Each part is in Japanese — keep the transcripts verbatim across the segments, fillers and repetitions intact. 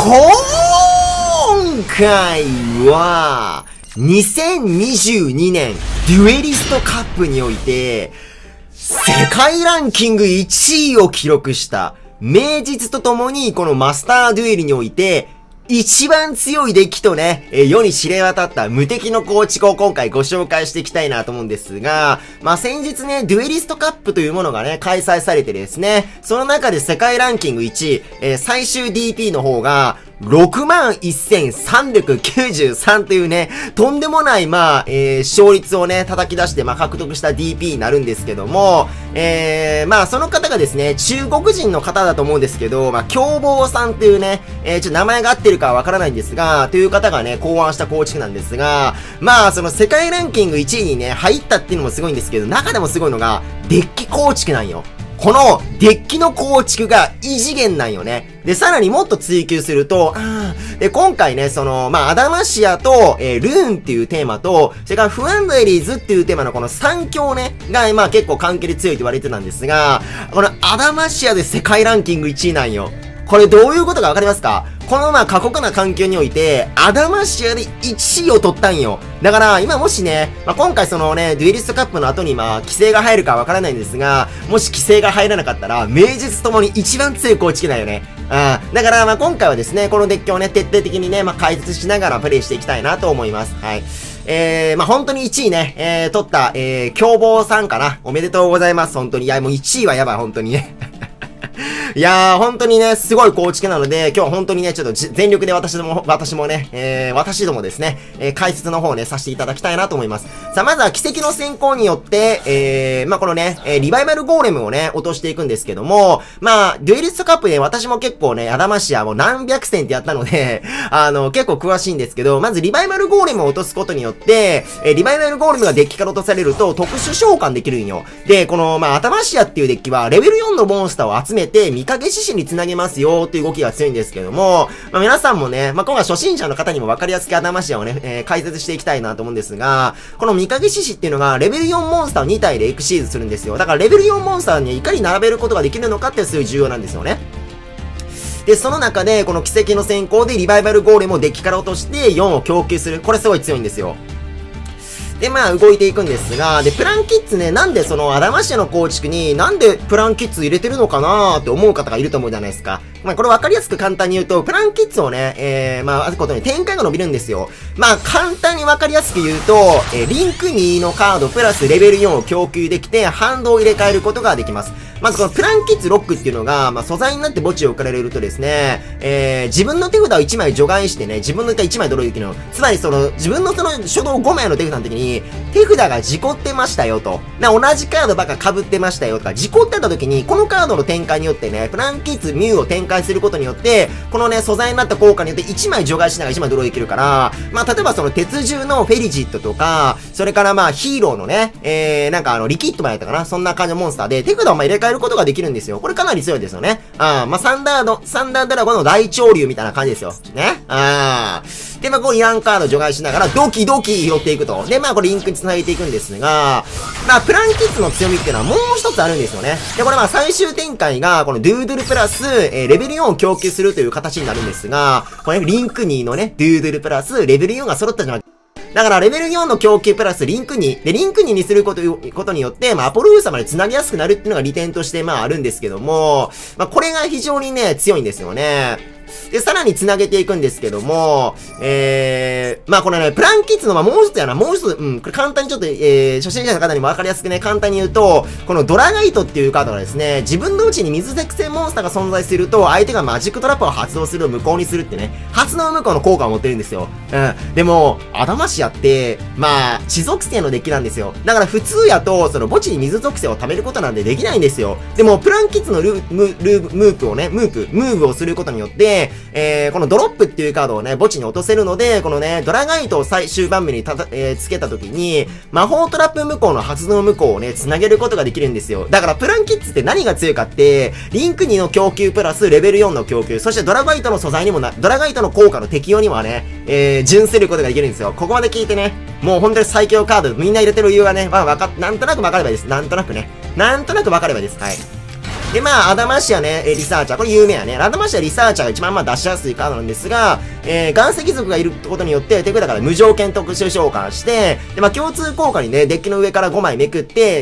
回は、にせんにじゅうにねんデュエリストカップにおいて、世界ランキングいちいを記録した、名実とともにこのマスターデュエルにおいて、一番強いデッキとね、えー、世に知れ渡った無敵の構築を今回ご紹介していきたいなと思うんですが、まあ、先日ね、デュエリストカップというものがね、開催されてですね、その中で世界ランキングいちい、えー、最終 ディーピー の方が、ろくまんせんさんびゃくきゅうじゅうさんというね、とんでもない、まあ、えー、勝率をね、叩き出して、まあ、獲得した ディーピー になるんですけども、えー、まあ、その方がですね、中国人の方だと思うんですけど、まあ、凶暴さんっていうね、えー、ちょっと名前が合ってるかはわからないんですが、という方がね、考案した構築なんですが、まあ、その世界ランキングいちいにね、入ったっていうのもすごいんですけど、中でもすごいのが、デッキ構築なんよ。このデッキの構築が異次元なんよね。で、さらにもっと追求すると、あで、今回ね、その、まあ、アダマシアと、えー、ルーンっていうテーマと、それからフアンドエリーズっていうテーマのこのさん強ね、が、まあ結構関係で強いと言われてたんですが、このアダマシアで世界ランキングいちいなんよ。これどういうことかわかりますか？このまあ過酷な環境において、アダマシアでいちいを取ったんよ。だから、今もしね、まあ、今回そのね、デュエリストカップの後にまあ、規制が入るかわからないんですが、もし規制が入らなかったら、名実ともに一番強い構築だよね。あだからまあ今回はですね、このデッキをね、徹底的にね、まあ解説しながらプレイしていきたいなと思います。はい。えー、まあ本当にいちいね、えー、取った、えー、凶暴さんかな。おめでとうございます。本当に。いや、もういちいはやばい、本当にね。いやー、本当にね、すごい構築なので、今日本当にね、ちょっと全力で私ども、私もね、えー、私どもですね、えー、解説の方をね、させていただきたいなと思います。さあ、まずは奇跡の先行によって、えー、まあ、このね、えー、リバイバルゴーレムをね、落としていくんですけども、まあ、デュエリストカップで私も結構ね、アダマシアも何百戦ってやったので、あの、結構詳しいんですけど、まずリバイバルゴーレムを落とすことによって、えー、リバイバルゴーレムがデッキから落とされると特殊召喚できるんよ。で、この、まあ、アダマシアっていうデッキは、レベルよんのモンスターを集めて、見影獅子に繋げますよっていう動きが強いんですけども、まあ、皆さんもね、まあ、今回初心者の方にも分かりやすくアダマシアをね、えー、解説していきたいなと思うんですが、この見影獅子っていうのがレベルよんモンスターをに体でエクシーズするんですよ。だからレベルよんモンスターにいかに並べることができるのかってすごい重要なんですよね。で、その中で、この奇跡の先行でリバイバルゴーレムをデッキから落としてよんを供給する。これすごい強いんですよ。で、まあ、動いていくんですが、で、プランキッズね、なんでその、アダマシアの構築に、なんでプランキッズ入れてるのかなーって思う方がいると思うじゃないですか。まあ、これ分かりやすく簡単に言うと、プランキッズをね、えー、まあ、あることに展開が伸びるんですよ。まあ、簡単に分かりやすく言うと、えー、リンクにのカードプラスレベルよんを供給できて、ハンドを入れ替えることができます。まずこのプランキッズロックっていうのが、まあ、素材になって墓地を送られるとですね、えー、自分の手札をいちまい除外してね、自分の手札いちまいドローできるの。つまりその、自分のその初動ごまいの手札の時に、手札が事故ってましたよと。な、同じカードばっか被ってましたよとか、事故ってた時に、このカードの展開によってね、プランキッズミュウを展開することによって、このね、素材になった効果によっていちまい除外しながらいちまいドローできるから、まあ、例えばその鉄獣のフェリジットとか、それからまあ、ヒーローのね、えー、なんかあの、リキッドマンやったかな、そんな感じのモンスターで、手札をまあ入れ替えることができるんですよ。これかなり強いですよね。あまあ、サンダード、サンダードラゴンの大潮流みたいな感じですよ。ね。あで、まあ、こうイランカード除外しながら、ドキドキ拾っていくと。で、まあ、これリンクに繋げていくんですが、まあ、プランキッズの強みっていうのはもう一つあるんですよね。で、これまあ、最終展開が、このドゥードゥルプラス、えー、レベルよんを供給するという形になるんですが、これ、リンクにのね、ドゥードゥルプラス、レベルよんが揃ったじゃなくて、だから、レベルよんの供給プラスリンクに。で、リンクににすること、ことによって、まあ、アポロウーサまで繋ぎやすくなるっていうのが利点として、まあ、あるんですけども、まあ、これが非常にね、強いんですよね。で、さらに繋げていくんですけども、えー、まあこれね、プランキッズのまあもう一つやな、もう一つ、うん、これ簡単にちょっと、えー、初心者の方にもわかりやすくね、簡単に言うと、このドラガイトっていうカードがですね、自分のうちに水属性モンスターが存在すると、相手がマジックトラップを発動するを無効にするってね、発動無効の効果を持ってるんですよ。うん。でも、アダマシアって、まあ、地属性のデッキなんですよ。だから普通やと、その墓地に水属性を貯めることなんでできないんですよ。でも、プランキッズのルー、ム、ルー、ムープをね、ムープ、ムーブをすることによって、えー、このドロップっていうカードをね、墓地に落とせるので、このね、ドラガイトを最終盤面にたた、えー、つけた時に、魔法トラップ無効の発動無効をね、繋げることができるんですよ。だからプランキッズって何が強いかって、リンクにの供給プラスレベルよんの供給、そしてドラガイトの素材にもな、ドラガイトの効果の適用にもね、えー、準せることができるんですよ。ここまで聞いてね、もう本当に最強カード、みんな入れてる理由はね、まあわかっ、なんとなくわかればいいです。なんとなくね。なんとなくわかればいいです。はい。 で、まあ、アダマシアね、リサーチャー、これ有名やね。アダマシアリサーチャーが一番まあ出しやすいカードなんですが、えー、岩石族がいることによって、手札から無条件特殊召喚して、で、まあ、共通効果にね、デッキの上からごまいめくって、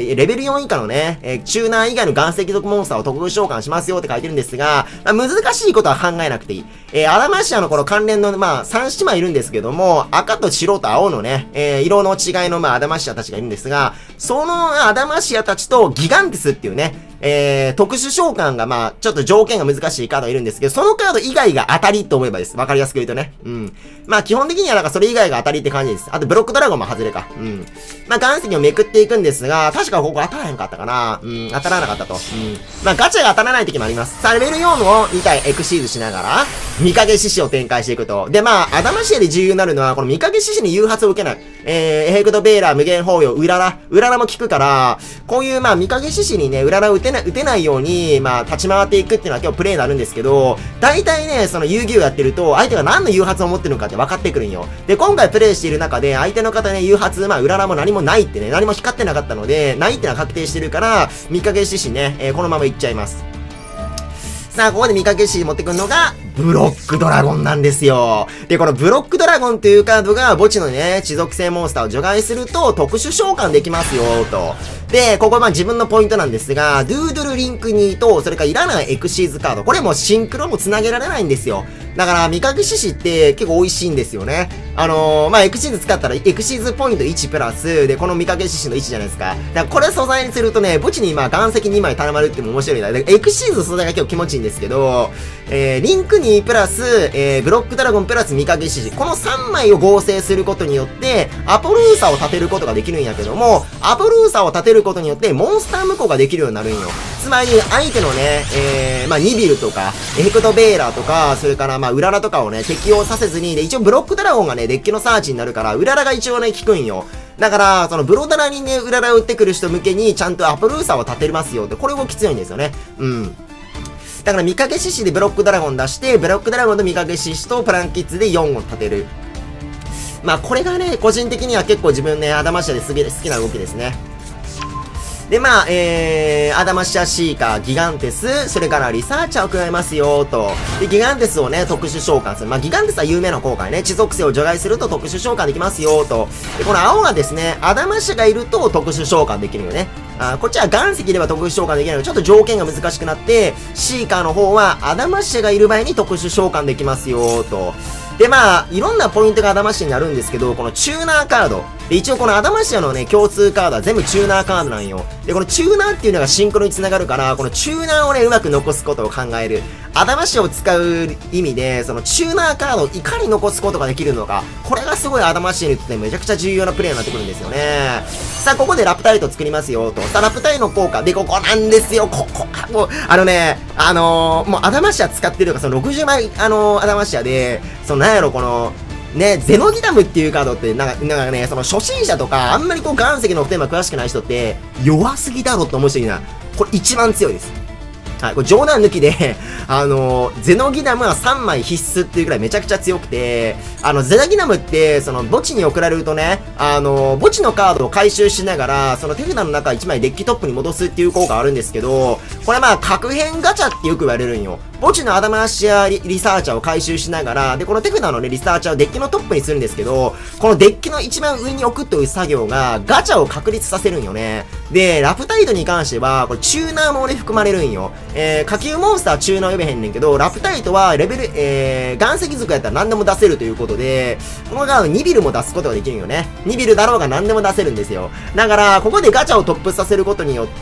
レベルよん以下のね、えー、チューナー以外の岩石族モンスターを特殊召喚しますよって書いてるんですが、まあ、難しいことは考えなくていい。えー、アダマシアのこの関連の、まあ、さん姉妹いるんですけども、赤と白と青のね、えー、色の違いの、まあ、アダマシアたちがいるんですが、そのアダマシアたちとギガンテスっていうね、えー、特殊召喚がまあ、ちょっと条件が難しいカードがいるんですけど、そのカード以外が当たりと思えばです。わかりやすく言うとね。うん。まあ、基本的にはなんかそれ以外が当たりって感じです。あと、ブロックドラゴンも外れか。うん。まあ、岩石をめくっていくんですが、確かここ当たらへんかったかな。うん、当たらなかったと。うん。まあ、ガチャが当たらない時もあります。さあ、レベルよんをに体エクシーズしながら、見影獅子を展開していくと。で、まあ、アダマシアで重要になるのは、この見影獅子に誘発を受けない。えー、エヘクトベーラー、無限包容、ウララ。ウララも効くから、こういうまあ、見影獅子にね、ウララを打てない、打てないように、まあ、立ち回っていくっていうのは今日プレイになるんですけど、大体ね、その遊戯をやってると、相手が何の誘発を持ってるのかって分かってくるんよ。で、今回プレイしている中で、相手の方ね、誘発、まあ、裏ラも何もないってね、何も光ってなかったので、ないってのは確定してるから、見かけ獅子ね、えー、このままいっちゃいます。さあ、ここで見かけ獅子持ってくるのが、ブロックドラゴンなんですよ。で、このブロックドラゴンっていうカードが墓地のね、地属性モンスターを除外すると特殊召喚できますよ、と。で、ここはまあ自分のポイントなんですが、ドゥードゥルリンクニーと、それからいらないエクシーズカード。これもシンクロも繋げられないんですよ。だから、見かけ獅子って結構美味しいんですよね。あのー、まあ、エクシーズ使ったら、エクシーズポイントいちプラス、で、この見かけ獅子のいちじゃないですか。だからこれ素材にするとね、墓地にまあ岩石にまい頼まれるっても面白いな。で、エクシーズ素材が結構気持ちいいんですけど、えー、リンクニープラス、えー、ブロックドラゴンプラス見かけ獅子。このさんまいを合成することによって、アポルーサを立てることができるんやけども、アポルーサを立てることによって、モンスター無効ができるようになるんよ。つまり、相手のね、えー、まあ、ニビルとか、エヘクトベーラーとか、それからまあ、ウララとかをね、適用させずに、で、一応ブロックドラゴンがね、デッキのサーチになるから、ウララが一応ね、効くんよ。だから、そのブロダラにね、ウララを打ってくる人向けに、ちゃんとアポルーサを立てますよって、これも強いんですよね。うん。だから、見かけ獅子でブロックドラゴン出して、ブロックドラゴンと見かけ獅子とプランキッズでよんを立てる。まあ、これがね、個人的には結構自分ね、アダマシアですげえ好きな動きですね。で、まあ、えー、アダマシアシーカー、ギガンテス、それからリサーチャーを加えますよ、と。で、ギガンテスをね、特殊召喚する。まあ、ギガンテスは有名な効果ね、地属性を除外すると特殊召喚できますよ、と。で、この青がですね、アダマシアがいると特殊召喚できるよね。あこっちは岩石では特殊召喚できないので、ちょっと条件が難しくなって、シーカーの方はアダマシアがいる場合に特殊召喚できますよ、と。で、まあ、いろんなポイントがアダマシアになるんですけど、このチューナーカード。で、一応このアダマシアのね、共通カードは全部チューナーカードなんよ。で、このチューナーっていうのがシンクロに繋がるから、このチューナーをね、うまく残すことを考える。アダマシアを使う意味で、そのチューナーカードをいかに残すことができるのか。これがすごいアダマシアにとってめちゃくちゃ重要なプレイになってくるんですよね。さあ、ここでラプタイト作りますよ、と。さあ、ラプタイの効果。で、ここなんですよ。ここ、もう、あのね、あのー、もうアダマシア使ってるから、そのろくじゅうまい、あのー、アダマシアで、そのなんやろ、この、ね、ゼノギダムっていうカードって、なんか、なんかね、その初心者とか、あんまりこう岩石のテーマ詳しくない人って、弱すぎだろって思う人いるな。これ一番強いです。はい、これ冗談抜きで、あの、ゼノギダムはさんまい必須っていうくらいめちゃくちゃ強くて、あの、ゼノギダムって、その、墓地に送られるとね、あの、墓地のカードを回収しながら、その手札の中いちまいデッキトップに戻すっていう効果があるんですけど、これまあ、核変ガチャってよく言われるんよ。墓地のアダマシア リ, リサーチャーを回収しながら、で、この手札のね、リサーチャーをデッキのトップにするんですけど、このデッキの一番上に置くという作業が、ガチャを確立させるんよね。で、ラプタイトに関しては、これチューナーも俺含まれるんよ。えー、下級モンスターはチューナー呼べへんねんけど、ラプタイトはレベル、えー、岩石族やったら何でも出せるということで、このガーニビルも出すことができるんよね。ニビルだろうが何でも出せるんですよ。だから、ここでガチャをトップさせることによって、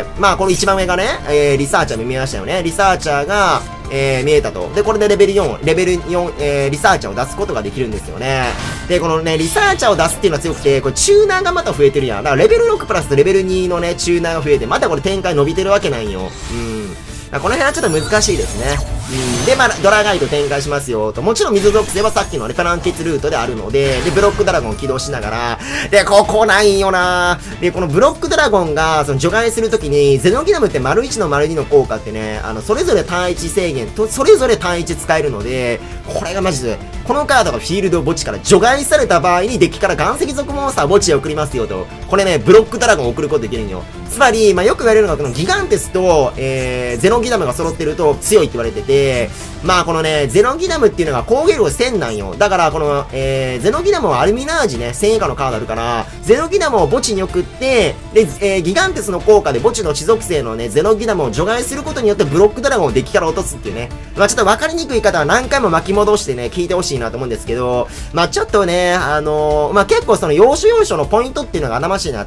まあ、この一番上がね、えー、リサーチャー見ましたよね。リサーチャーが、えー、見えたと。で、これでレベルよん、レベルよん、えー、リサーチャーを出すことができるんですよね。で、このね、リサーチャーを出すっていうのは強くて、これチューナーがまた増えてるやん。だからレベルろくプラスレベルにのね、チューナーが増えて、またこれ展開伸びてるわけなんよ。うん。この辺はちょっと難しいですね。 うん、で、まあ、ドラガイド展開しますよ、と。もちろん水属性はさっきのね、プランケツルートであるので、で、ブロックドラゴン起動しながら、で、ここないよなで、このブロックドラゴンが、その除外するときに、ゼノギダムって丸いちの丸にの効果ってね、あの、それぞれ単一制限と、それぞれ単一使えるので、これがマジで、このカードがフィールド墓地から除外された場合に、デッキから岩石属モンスター墓地へ送りますよと。これね、ブロックドラゴンを送ることできるんよ。つまり、まあ、よく言われるのが、このギガンテスと、えー、ゼノギダムが揃ってると強いって言われてて、まあ、このね、ゼノギダムっていうのが攻撃力せんなんよ。だから、この、えー、ゼノギダムはアルミナージね、せん以下のカードあるから、ゼノギダムを墓地に送って、で、えー、ギガンテスの効果で墓地の地属性のね、ゼノギダムを除外することによってブロックドラゴンをデッキから落とすっていうね。まあ、ちょっと分かりにくい方は何回も巻き戻してね、聞いてほしいなと思うんですけど、まあ、ちょっとね、あのー、まあ、結構その要所要所のポイントっていうのが頭しになって、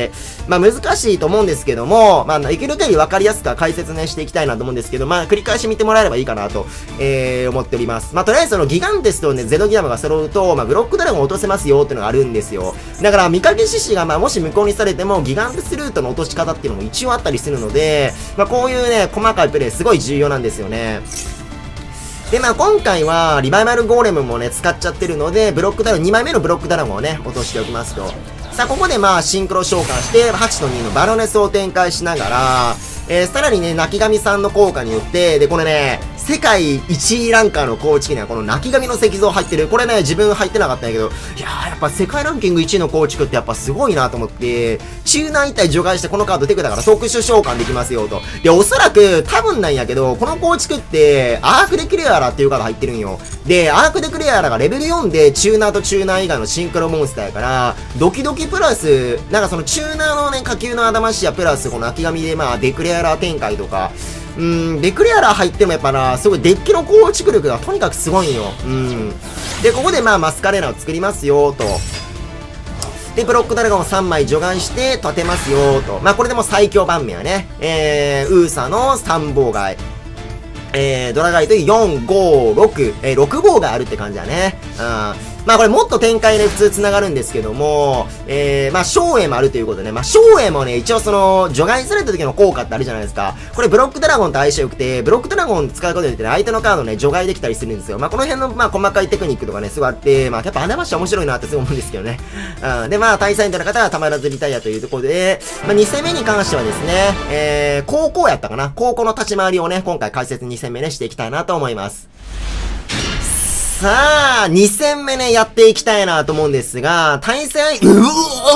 まあ、難しいと思うんですけども、まあ、いける限り分かりやすく解説ね、していきたいなと思うんですけど、まあ、繰り返し見てもらえればいいかなと、えー、思っております。まあ、とりあえずそのギガンテスとね、ゼノギダムが揃うと、まあ、ブロックドラゴンを落とせますよっていうのがあるんですよ。だから、見かけ獅子が、まあ、もし無効にされても、ギガンテスルートの落とし方っていうのも一応あったりするので、まあ、こういうね、細かいプレイすごい重要なんですよね。で、まあ今回は、リバイバルゴーレムもね、使っちゃってるので、ブロックドラゴン、にまいめのブロックドラゴンをね、落としておきますと。さあ、ここでまあ、シンクロ召喚して、はちとにのバロネスを展開しながら、えー、さらにね、泣き神さんの効果によって、で、これね、世界いちいランカーの構築にはこの泣き神の石像入ってる。これね、自分入ってなかったんやけど、いやー、やっぱ世界ランキングいちいの構築ってやっぱすごいなと思って、中南一体除外してこのカードテクだから特殊召喚できますよと。で、おそらく、多分なんやけど、この構築って、アークデクレアラっていうカード入ってるんよ。で、アークデクレアラがレベルよんで、チューナーとチューナー以外のシンクロモンスターやから、ドキドキプラス、なんかそのチューナーのね、下級のアダマシアプラス、この泣き神でまあ、デクレアラ展開とか、うん、デクレアラー入ってもやっぱな、すごいデッキの構築力がとにかくすごいんよ。うん。で、ここでまあマスカレーナを作りますよ、と。で、ブロックドラゴンをさんまい除外して立てますよ、と。まあこれでも最強盤面はね、えー、ウーサのさん妨害。えー、ドラガイとよん、ご、ろく、えー、ろく号があるって感じだね。うん。まあこれもっと展開で普通繋がるんですけども、えー、まあ照英もあるということでね、まあ照英もね、一応その、除外された時の効果ってあるじゃないですか。これブロックドラゴンと相性良くて、ブロックドラゴン使うことによってね、相手のカードね、除外できたりするんですよ。まあこの辺の、まあ細かいテクニックとかね、すごいあって、まあやっぱ穴場所面白いなってすごい思うんですけどね。うん。で、まあ対戦者の方はたまらずリタイアというところで、まあに戦目に関してはですね、えー、高校やったかな。高校の立ち回りをね、今回解説に戦目ね、していきたいなと思います。さあ、に戦目ね、やっていきたいなと思うんですが、対戦相手、うお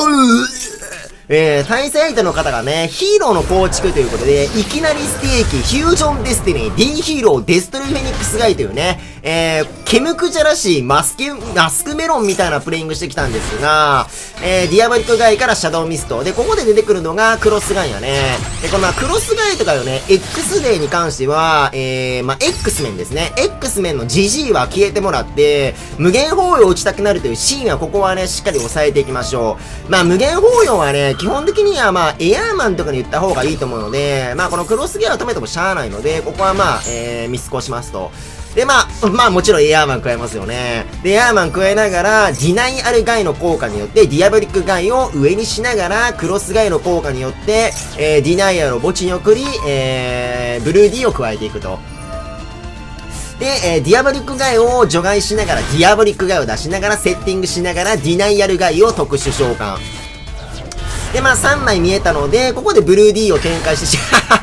えー、対戦相手の方がね、ヒーローの構築ということで、いきなりステーキ、フュージョンデスティニー、D ヒーロー、デストルフェニックスガイというね、えー、ケムクジャらしいマスケ、マスクメロンみたいなプレイングしてきたんですが、えー、ディアボリックガイからシャドウミスト。で、ここで出てくるのがクロスガイやね。で、このクロスガイとかよね、X デーに関しては、えー、まあ、X 面ですね。X 面の ジジイ は消えてもらって、無限包容を打ちたくなるというシーンはここはね、しっかり押さえていきましょう。まあ、無限包容はね、基本的にはまあ、エアーマンとかに言った方がいいと思うので、まあ、このクロスゲアを止めてもしゃあないので、ここはまあ、えー、見過ごしますと。で、まあ、まあもちろんエアーマン加えますよね。で、エアーマン加えながら、ディナイアルガイの効果によって、ディアボリックガイを上にしながら、クロスガイの効果によって、えー、ディナイアルを墓地に送り、えー、ブルーディを加えていくと。で、えー、ディアボリックガイを除外しながら、ディアボリックガイを出しながら、セッティングしながら、ディナイアルガイを特殊召喚。で、まあさんまい見えたので、ここでブルーディを展開してし、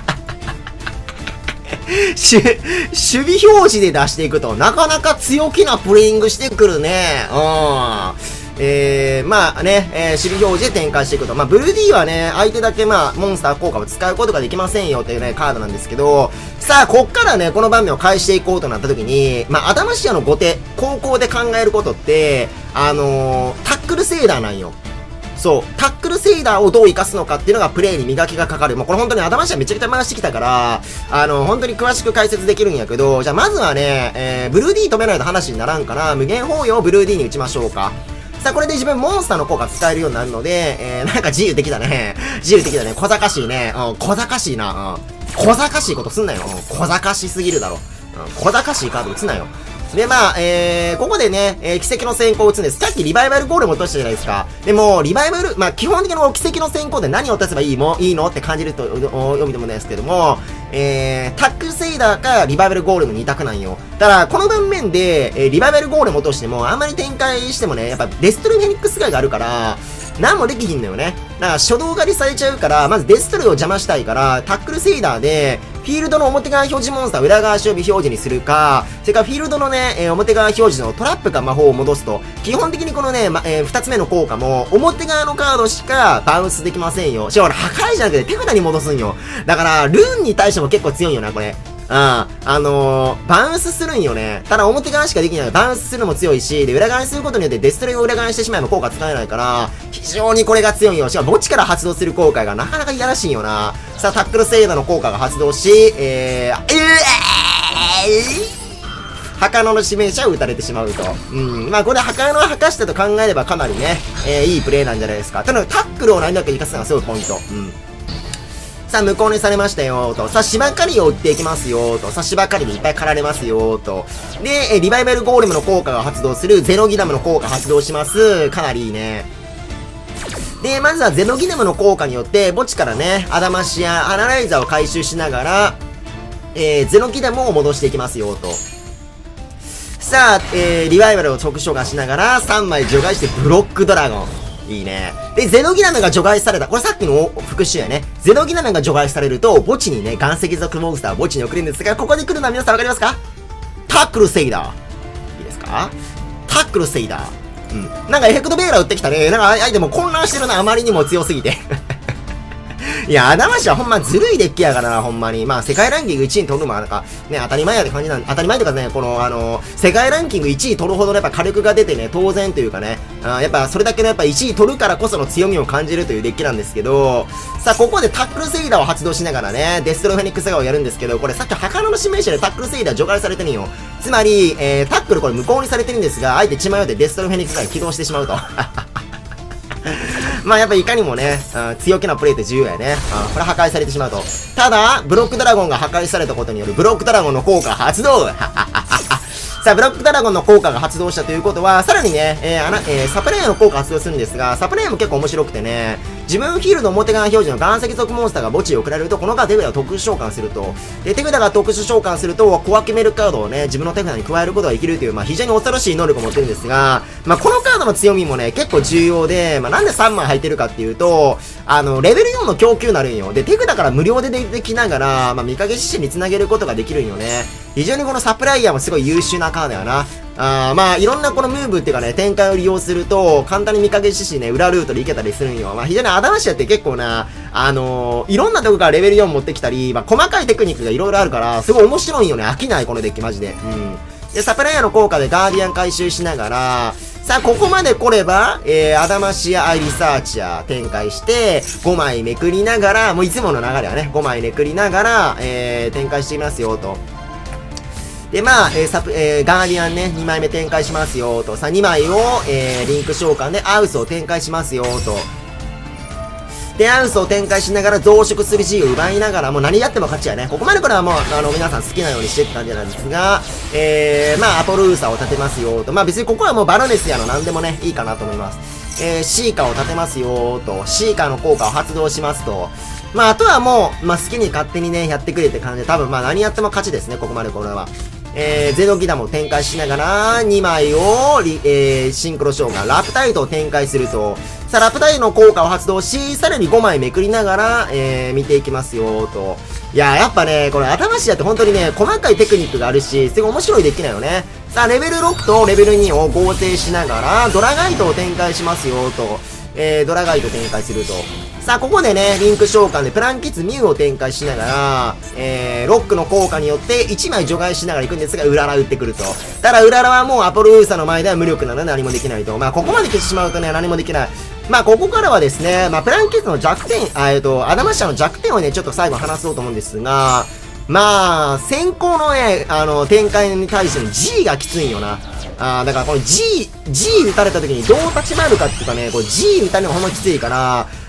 し、守備表示で出していくと、なかなか強気なプレイングしてくるね。うん。えー、まあね、えー、守備表示で展開していくと。まあ、ブルーディはね、相手だけまあ、モンスター効果を使うことができませんよっていうね、カードなんですけど、さあ、こっからね、この場面を返していこうとなった時に、まあ、アダマシアの後手、後攻で考えることって、あのー、タックルセーダーなんよ。そう。タックルセイダーをどう活かすのかっていうのがプレイに磨きがかかる。もうこれ本当にアダマシアめちゃくちゃ回してきたから、あの、本当に詳しく解説できるんやけど、じゃあまずはね、えー、ブルーディー止めないと話にならんから、無限包容をブルーディーに打ちましょうか。さあ、これで自分モンスターの効果使えるようになるので、えー、なんか自由的だね。自由的だね。小賢しいね。うん、小賢しいな。うん。小賢しいことすんなよ。うん、小賢しすぎるだろ。うん、小賢しいカード打つなよ。で、まあ、えー、ここでね、えー、奇跡の先行を打つんです。さっきリバイバルゴールも落としたじゃないですか。でも、リバイバル、まあ、基本的な奇跡の先行で何を落とせばいいも、いいのって感じると、読みでもないですけども、 えー、タックルセイダーかリバイバルゴーレムに択なんよ。だから、この盤面で、えー、リバイバルゴーレム落としても、あんまり展開してもね、やっぱデストルフェニックスガイがあるから、なんもできひんのよね。だから、初動狩りされちゃうから、まずデストルを邪魔したいから、タックルセイダーで、フィールドの表側表示モンスターを裏側守備表示にするか、それからフィールドのね、えー、表側表示のトラップか魔法を戻すと、基本的にこのね、ま、えー、二つ目の効果も、表側のカードしかバウンスできませんよ。しかも破壊じゃなくて手札に戻すんよ。だから、ルーンに対しても結構強いよな、これ。うん。あのー、バウンスするんよね。ただ表側しかできない。バウンスするのも強いし、で、裏側にすることによってデストレイを裏側にしてしまえば効果使えないから、非常にこれが強いよ。しかも墓地から発動する効果がなかなかいやらしいよな。さあ、タックルセイダーの効果が発動し、えー、えー、墓野の指名者を撃たれてしまうと。うん。まあ、これ墓野を吐かしたと考えればかなりね、えー、いいプレイなんじゃないですか。ただ、タックルを何だけ活かすのがすごいポイント。うん。さあ、無効にされましたよ、と。さあ、芝刈りを打っていきますよ、と。さあ、芝刈りにいっぱい狩られますよ、と。で、リバイバルゴーレムの効果が発動する、ゼノギダムの効果発動します。かなりいいね。で、まずはゼノギダムの効果によって、墓地からね、アダマシやアナライザーを回収しながら、えー、ゼノギダムを戻していきますよ、と。さあ、えー、リバイバルを直召喚しながら、さんまい除外してブロックドラゴン。いいね。で、ゼノギダムが除外された。これさっきの復習やね。ゼノギダムが除外されると、墓地にね、岩石族モンスターを墓地に送るんですが、ここで来るのは皆さんわかりますか？タックルセイダー。いいですか？タックルセイダー。うん。なんかエフェクトベーラー打ってきたね。なんか相手も混乱してるな、あまりにも強すぎて。いや、アダマシはほんまずるいデッキやからな、ほんまに。まあ、世界ランキングいちいに取るのもなんか、ね、当たり前やって感じなんで、当たり前というかね、この、あの、世界ランキングいちい取るほどやっぱ火力が出てね、当然というかね、あやっぱそれだけのやっぱいちい取るからこその強みを感じるというデッキなんですけど、さあ、ここでタックルセイダーを発動しながらね、デストロフェニックスガーをやるんですけど、これさっき墓野の指名者でタックルセイダー除外されてるんよ。つまり、えー、タックルこれ無効にされてるんですが、相手血迷ってデストロフェニックスガー起動してしまうと。まあやっぱいかにもね、うん、強気なプレイって重要やね。うん、これ破壊されてしまうと。ただ、ブロックドラゴンが破壊されたことによるブロックドラゴンの効果発動さあ、ブロックドラゴンの効果が発動したということは、さらにね、えーあなえー、サプライヤーの効果発動するんですが、サプライヤーも結構面白くてね、自分フィールド表側表示の岩石族モンスターが墓地に送られると、このカード手札を特殊召喚すると。で、手札が特殊召喚すると、小分けメルカードをね、自分の手札に加えることができるという、まあ非常に恐ろしい能力を持ってるんですが、まあこのカードの強みもね、結構重要で、まあなんでさんまい入ってるかっていうと、あの、レベルよんの供給になるんよ。で、手札から無料で出てきながら、まあ見かけ獅子につなげることができるんよね。非常にこのサプライヤーもすごい優秀なカードやな。あーまあ、いろんなこのムーブっていうかね、展開を利用すると、簡単に見かけ獅子ね、裏ルートで行けたりするんよ。まあ、非常にアダマシアって結構な、あのー、いろんなとこからレベルよん持ってきたり、まあ、細かいテクニックがいろいろあるから、すごい面白いんよね。飽きない、このデッキ、マジで。うん。で、サプライヤーの効果でガーディアン回収しながら、さあ、ここまで来れば、えー、アダマシアアイリサーチャー展開して、ごまいめくりながら、もういつもの流れはね、ごまいめくりながら、えー、展開していますよ、と。で、まあ、えー、サプ、えー、ガーディアンね、にまいめ展開しますよ、と。さあ、にまいを、えー、リンク召喚でアウスを展開しますよ、と。で、アウスを展開しながら増殖する G を奪いながら、もう何やっても勝ちやね。ここまでこれはもう、あの、皆さん好きなようにしてって感じなんですが、えー、まあ、アポルーサを立てますよ、と。まあ、別にここはもうバロネスやの何でもね、いいかなと思います。えー、シーカを立てますよ、と。シーカの効果を発動しますと。まあ、あとはもう、まあ、好きに勝手にね、やってくれって感じで、多分まあ、何やっても勝ちですね、ここまでこれは。えー、ゼノギダムを展開しながら、にまいをリ、えー、シンクロ召喚、ラプタイトを展開すると、さあ、ラプタイトの効果を発動し、さらにごまいめくりながら、えー、見ていきますよ、と。いやー、やっぱね、これ、頭シアって本当にね、細かいテクニックがあるし、すごい面白いデッキなよね。さあ、レベルろくとレベルにを合成しながら、ドラガイトを展開しますよ、と。えー、ドラガイト展開すると。さあ、ここでね、リンク召喚でプランキッズミュウを展開しながら、えー、ロックの効果によっていちまい除外しながら行くんですが、ウララ打ってくると。ただ、ウララはもうアポロウーサの前では無力なので何もできないと。まあ、ここまで消してしまうとね、何もできない。まあ、ここからはですね、まあ、プランキッズの弱点、あえっと、アダマシアの弱点をね、ちょっと最後話そうと思うんですが、まあ、先行のね、あの、展開に対しての G がきついんよな。あー、だからこの G、G 打たれた時にどう立ち回るかっていうかね、これ G 打たれるのほんまきついから、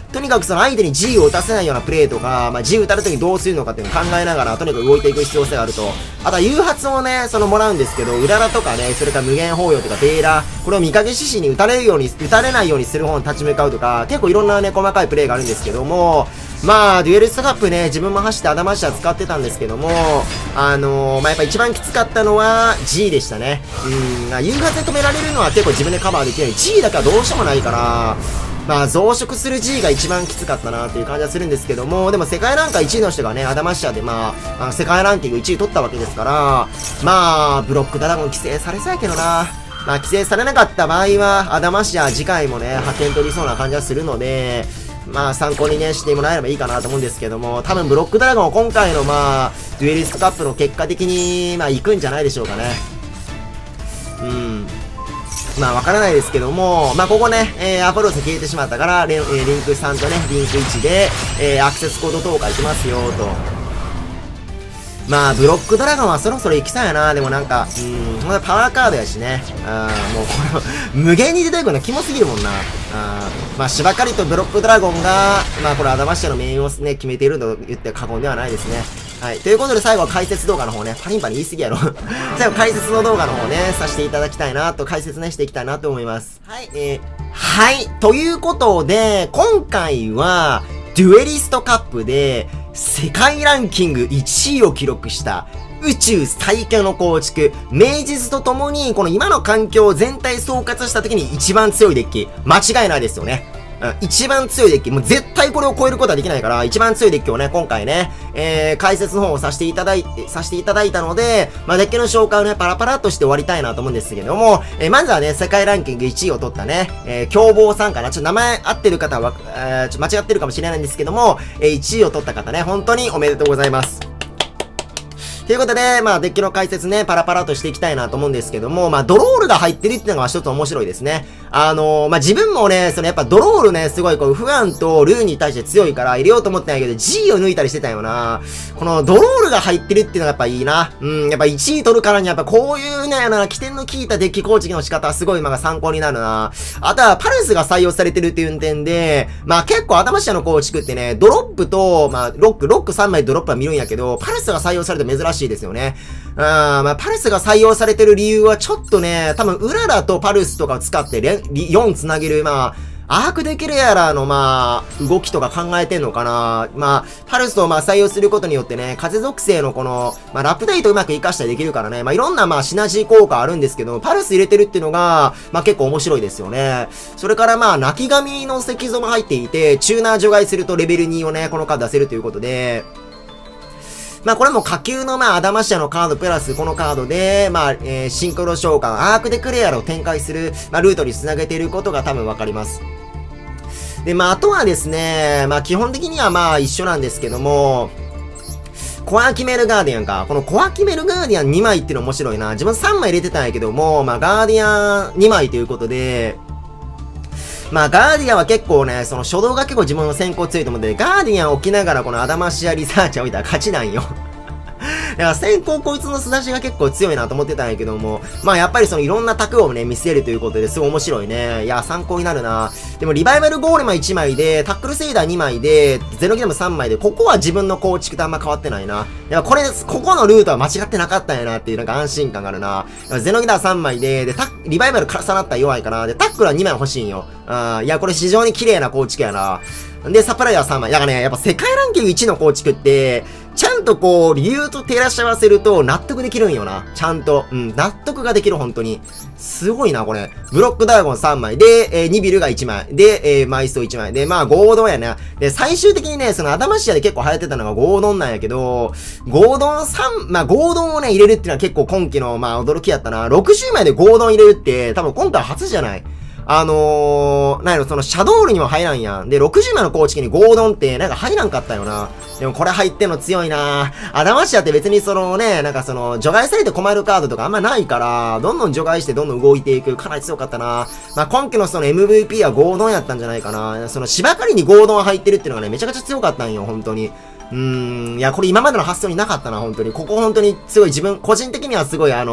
とにかくその相手に G を打たせないようなプレーとか、まあ、G 打たれた時どうするのかっていうのを考えながら、とにかく動いていく必要性があると。あとは誘発をね、そのもらうんですけど、うららとかね、それから無限包容とかテーラー、これを見影獅子に打たれるように、打たれないようにする方に立ち向かうとか、結構いろんなね、細かいプレーがあるんですけども、まあ、デュエリストカップね、自分も走ってアダマッシャー使ってたんですけども、あのー、まあ、やっぱ一番きつかったのは G でしたね。うん、誘発で止められるのは結構自分でカバーできない。G だからどうしようもないから、まあ、増殖する G が一番きつかったなっていう感じはするんですけども、でも世界ランカーいちいの人がね、アダマッシャーでまあ、あの世界ランキングいちい取ったわけですから、まあ、ブロックドラゴン規制されそうやけどな。まあ、規制されなかった場合は、アダマッシャー次回もね、派遣取りそうな感じはするので、まあ参考にねしてもらえればいいかなと思うんですけども、多分ブロックドラゴン今回のまあデュエリストカップの結果的にまあ行くんじゃないでしょうかね。うんまあわからないですけども、まあここね、えー、アポロス消えてしまったからリン、えー、リンクさんとねリンクいちで、えー、アクセスコード投下いきますよと。まあ、ブロックドラゴンはそろそろ行きそうやな。でもなんか、うーん、ほんとパワーカードやしね。あーもうこれ、無限に出てくるのキモすぎるもんな。あーまあ、芝刈りとブロックドラゴンが、まあ、これアダマッシャーのメインをね、決めていると言って過言ではないですね。はい。ということで最後は解説動画の方ね、パリンパリン言い過ぎやろ。最後解説の動画の方ね、させていただきたいなと、解説ね、していきたいなと思います。はい。えー、はい。ということで、今回は、デュエリストカップで、世界ランキングいちいを記録した宇宙最強の構築、名実とともにこの今の環境を全体総括した時に一番強いデッキ、間違いないですよね。うん、一番強いデッキ、もう絶対これを超えることはできないから、一番強いデッキをね、今回ね、えー、解説の方をさせていただいて、させていただいたので、まあ、デッキの紹介をね、パラパラっとして終わりたいなと思うんですけども、えー、まずはね、世界ランキングいちいを取ったね、えー、凶暴さんかな、ちょっと名前合ってる方は、えー、ちょっと間違ってるかもしれないんですけども、えー、いちいを取った方ね、本当におめでとうございます。ということで、まあ、デッキの解説ね、パラパラとしていきたいなと思うんですけども、まあ、ドロールが入ってるっていうのが一つ面白いですね。あのー、まあ、自分もね、そのやっぱドロールね、すごいこう、フアンとルーに対して強いから入れようと思ってないけど、G を抜いたりしてたよな。このドロールが入ってるっていうのがやっぱいいな。うん、やっぱいちい取るからにやっぱこういうね、あの、起点の効いたデッキ構築の仕方はすごい、まあ、参考になるな。あとは、パルスが採用されてるっていう点で、まあ、結構頭下の構築ってね、ドロップと、まあ、ロック、ロックさんまいドロップは見るんやけど、パルスが採用されて珍しいですよね。うん、まあ、パルスが採用されてる理由はちょっとね、多分、ウララとパルスとかを使って、よんつなげる、まあ、アークデキレアラーの、まあ、動きとか考えてんのかな。まあ、パルスをまあ採用することによってね、風属性のこの、まあ、ラップダイトうまく活かしたりできるからね、まあ、いろんなまあ、シナジー効果あるんですけど、パルス入れてるっていうのが、まあ、結構面白いですよね。それからまあ、泣き神の石像も入っていて、チューナー除外するとレベルにをね、このカード出せるということで、まあこれも下級のまあアダマシアのカードプラスこのカードで、まあ、えー、シンクロ召喚、アークデクレアルを展開する、まあルートに繋げていることが多分わかります。で、まああとはですね、まあ基本的にはまあ一緒なんですけども、コアキメルガーディアンか。このコアキメルガーディアンにまいっていうの面白いな。自分さんまい入れてたんやけども、まあガーディアンにまいということで、まあ、ガーディアンは結構ね、その初動が結構自分の先行強いと思うんで、ガーディアンを置きながらこのアダマシアリサーチャーを置いたら勝ちなんよ。だから先行こいつの素出しが結構強いなと思ってたんやけども、まあやっぱりそのいろんな卓をね、見せるということですごい面白いね。いや、参考になるな。でもリバイバルゴーレマいちまいで、タックルセイダーにまいで、ゼロゲームさんまいで、ここは自分の構築とあんま変わってないな。いや、これ、ここのルートは間違ってなかったんやなっていうなんか安心感があるな。ゼノギダーさんまいで、で、タリバイバル重なったら弱いかな。で、タックルはにまい欲しいんよ。あいや、これ非常に綺麗な構築やな。で、サプライヤーさんまい。だからね、やっぱ世界ランキングいちの構築って、ちゃんとこう、理由と照らし合わせると納得できるんよな。ちゃんと。うん、納得ができる、本当に。すごいな、これ。ブロックドラゴンさんまい。で、えー、ニビルがいちまい。で、えー、マイストいちまい。で、まあ、ゴードンやな。で、最終的にね、そのアダマシアで結構流行ってたのがゴードンなんやけど、ゴードンさん、まあ、ゴードンをね、入れるっていうのは結構今季の、まあ、驚きやったな。ろくじゅうまいでゴードン入れるって、多分今回初じゃない。あのー、なんやろ、その、シャドールにも入らんやん。で、ろくじゅうまいの構築にゴードンって、なんか入らんかったよな。でもこれ入ってんの強いな。アダマシアって別にそのね、なんかその、除外されて困るカードとかあんまないから、どんどん除外してどんどん動いていく。かなり強かったな。まあ、今季のその エムブイピー はゴードンやったんじゃないかな。その、芝刈りにゴードン入ってるっていうのがね、めちゃくちゃ強かったんよ、本当に。うーん、いや、これ今までの発想になかったな、本当に。ここ本当にすごい自分、個人的にはすごいあの、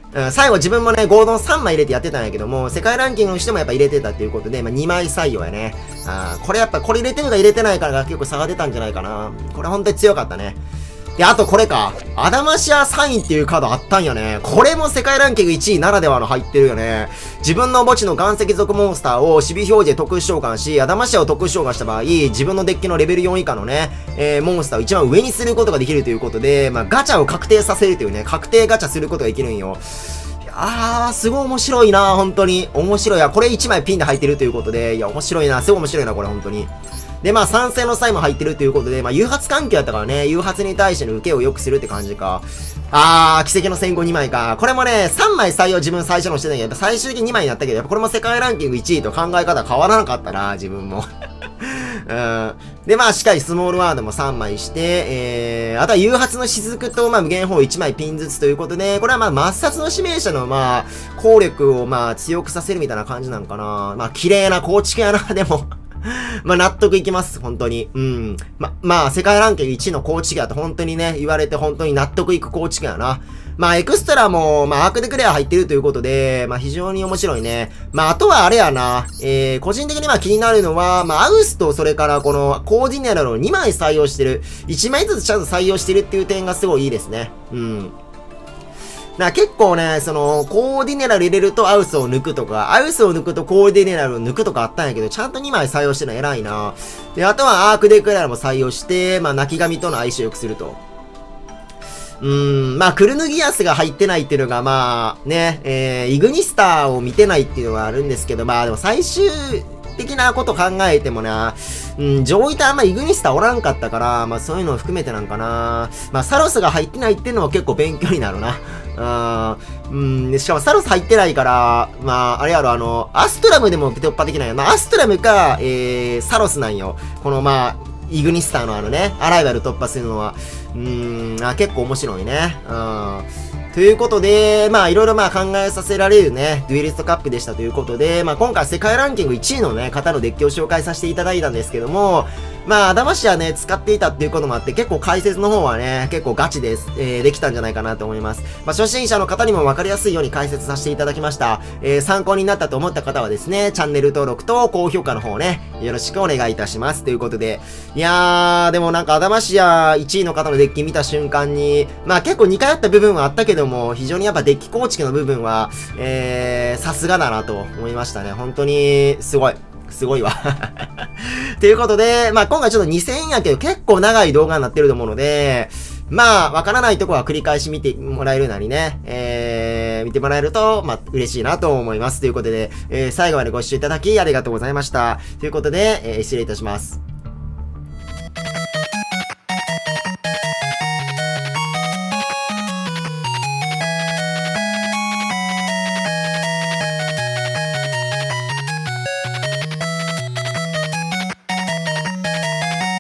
うん、最後自分もね、ゴードンさんまい入れてやってたんやけども、世界ランキングにしてもやっぱ入れてたっていうことで、まあ、にまい採用やね。あこれやっぱ、これ入れてるか入れてないからが結構差が出たんじゃないかな。これ本当に強かったね。で、あとこれか。アダマシアサインっていうカードあったんよね。これも世界ランキングいちいならではの入ってるよね。自分の墓地の岩石族モンスターを守備表示で特殊召喚し、アダマシアを特殊召喚した場合、自分のデッキのレベルよん以下のね、えー、モンスターを一番上にすることができるということで、まあ、ガチャを確定させるというね、確定ガチャすることができるんよ。あー、すごい面白いな、本当に。面白い。や、これいちまいピンで入ってるということで、いや、面白いな、すごい面白いな、これ、本当に。で、まあ、酸性の際も入ってるということで、まあ、誘発環境やったからね、誘発に対しての受けを良くするって感じか。あー、奇跡の戦後にまいか。これもね、さんまい採用自分最初のしてたんやけど、最終的ににまいになったけど、やっぱこれも世界ランキングいちいと考え方変わらなかったな、自分も。うん。で、まあ、しっかりスモールワードもさんまいして、えー、あとは誘発の雫と、まあ、無限砲いちまいピンずつということで、これはまあ、抹殺の指名者の、まあ、効力をまあ、強くさせるみたいな感じなんかな。まあ、綺麗な構築やな、でも。まあ、納得いきます、本当に。うん。ま、まあ、世界ランキングいちいの構築やと本当にね、言われて本当に納得いく構築やな。まあ、エクストラも、まあ、アークデクレア入ってるということで、まあ、非常に面白いね。まあ、あとはあれやな。えー、個人的にまあ気になるのは、まあ、アウスとそれからこのコーディネラルをにまい採用してる。いちまいずつちゃんと採用してるっていう点がすごいいいですね。うん。な結構ね、その、コーディネラル入れるとアウスを抜くとか、アウスを抜くとコーディネラルを抜くとかあったんやけど、ちゃんとにまい採用してるの偉いな。で、あとはアークデクレアも採用して、まあ、泣き神との相性良くすると。うーん、まあ、クルヌギアスが入ってないっていうのが、まあ、ね、えー、イグニスターを見てないっていうのはあるんですけど、まあ、でも最終的なこと考えてもな、うん、上位とあんまイグニスターおらんかったから、まあ、そういうのを含めてなんかな。まあ、サロスが入ってないっていうのも結構勉強になるな。うん、しかもサロス入ってないから、まあ、あれやろ、あの、アストラムでも突破できないよ。まあ、アストラムか、えー、サロスなんよ。この、まあ、イグニスターのあのね、アライバル突破するのは。うーん、あ、結構面白いね。うん。ということで、まあいろいろまあ考えさせられるね、デュエリストカップでしたということで、まあ今回世界ランキングいちいのね、方のデッキを紹介させていただいたんですけども、まあ、アダマシアね、使っていたっていうこともあって、結構解説の方はね、結構ガチです。えー、できたんじゃないかなと思います。まあ、初心者の方にも分かりやすいように解説させていただきました。えー、参考になったと思った方はですね、チャンネル登録と高評価の方ね、よろしくお願いいたします。ということで、いやー、でもなんかアダマシアいちいの方のデッキ見た瞬間に、まあ結構似通った部分はあったけども、非常にやっぱデッキ構築の部分は、えー、さすがだなと思いましたね。本当に、すごい。すごいわ。ということで、まあ今回ちょっとにせんえんやけど結構長い動画になってると思うので、まあわからないとこは繰り返し見てもらえるなりね、えー、見てもらえると、まあ嬉しいなと思います。ということで、えー、最後までご視聴いただきありがとうございました。ということで、えー、失礼いたします。